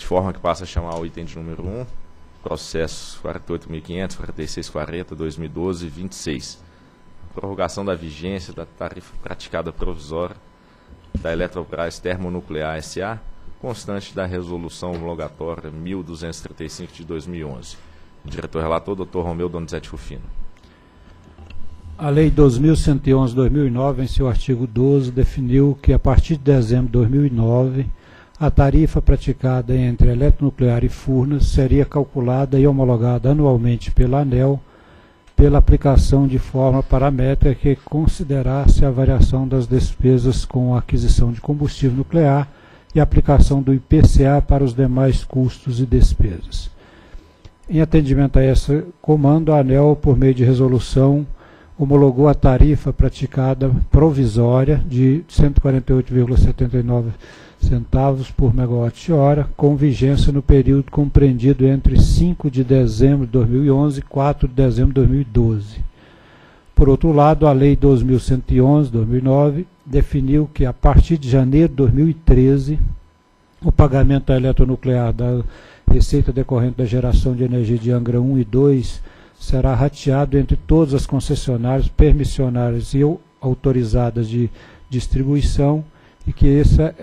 forma que passa a chamar o item de número 1, processo 48.500, 4640, 2012, 26. Prorrogação da vigência da tarifa praticada provisória da Eletrobras Termonuclear S.A., constante da resolução homologatória 1235 de 2011. Diretor-relator, Dr. Romeu Donizete Rufino. A Lei 2.111/2009, em seu artigo 12, definiu que, a partir de dezembro de 2009, a tarifa praticada entre Eletronuclear e Furnas seria calculada e homologada anualmente pela ANEEL pela aplicação de forma paramétrica que considerasse a variação das despesas com a aquisição de combustível nuclear e a aplicação do IPCA para os demais custos e despesas. Em atendimento a esse comando, a ANEEL, por meio de resolução, homologou a tarifa praticada provisória de 148,79 centavos por megawatt-hora, com vigência no período compreendido entre 5 de dezembro de 2011 e 4 de dezembro de 2012. Por outro lado, a Lei 2.111/2009 definiu que, a partir de janeiro de 2013, o pagamento da eletronuclear da receita decorrente da geração de energia de Angra 1 e 2 será rateado entre todas as concessionárias, permissionárias e autorizadas de distribuição, e que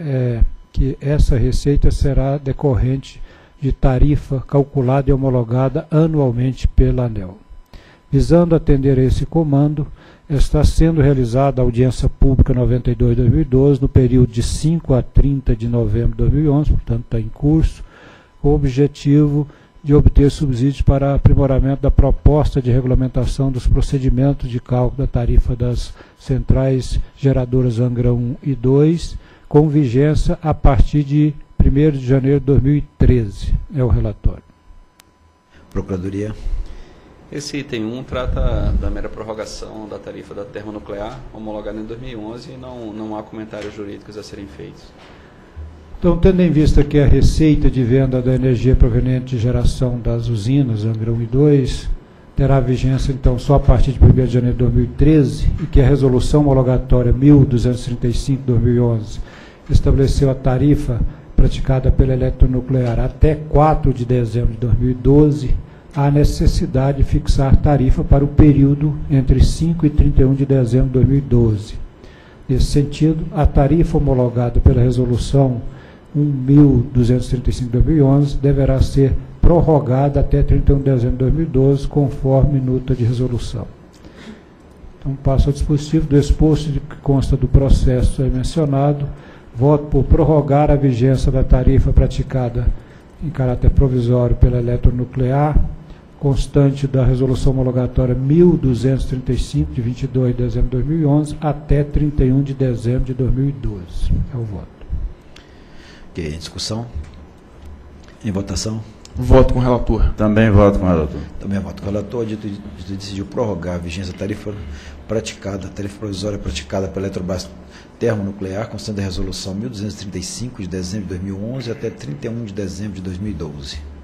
essa receita será decorrente de tarifa calculada e homologada anualmente pela ANEEL. Visando atender a esse comando, está sendo realizada a audiência pública 92/2012, no período de 5 a 30 de novembro de 2011, portanto está em curso, com o objetivo de obter subsídios para aprimoramento da proposta de regulamentação dos procedimentos de cálculo da tarifa das centrais geradoras Angra 1 e 2, com vigência a partir de 1º de janeiro de 2013. É o relatório. Procuradoria. Esse item 1 trata da mera prorrogação da tarifa da termonuclear, homologada em 2011, e não há comentários jurídicos a serem feitos. Então, tendo em vista que a receita de venda da energia proveniente de geração das usinas Angra 1 e 2 terá vigência, então, só a partir de 1º de janeiro de 2013, e que a resolução homologatória 1235/2011 estabeleceu a tarifa praticada pela eletronuclear até 4 de dezembro de 2012, há necessidade de fixar tarifa para o período entre 5 e 31 de dezembro de 2012. Nesse sentido, a tarifa homologada pela resolução 1.235/2011 deverá ser prorrogada até 31 de dezembro de 2012, conforme minuta de resolução. Então, passo ao dispositivo do exposto que consta do processo mencionado. Voto por prorrogar a vigência da tarifa praticada em caráter provisório pela eletronuclear, constante da resolução homologatória 1235, de 22 de dezembro de 2011, até 31 de dezembro de 2012. É o voto. Ok, em discussão? Em votação? Voto com o relator. Também voto com o relator. Também voto com o relator. O dito decidiu prorrogar a vigência da tarifa provisória praticada pela Eletrobras Termonuclear, constante da resolução 1235, de dezembro de 2011, até 31 de dezembro de 2012.